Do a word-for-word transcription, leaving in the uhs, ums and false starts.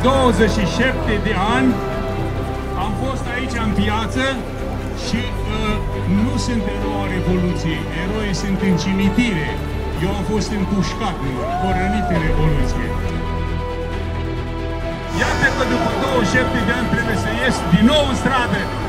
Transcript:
douăzeci și șapte de ani am fost aici în piață și uh, nu sunt eroi a Revoluției, eroi sunt în cimitire. Eu am fost împușcat, nu, rănit în Revoluție. Iată că după douăzeci și șapte de ani trebuie să ies din nou în stradă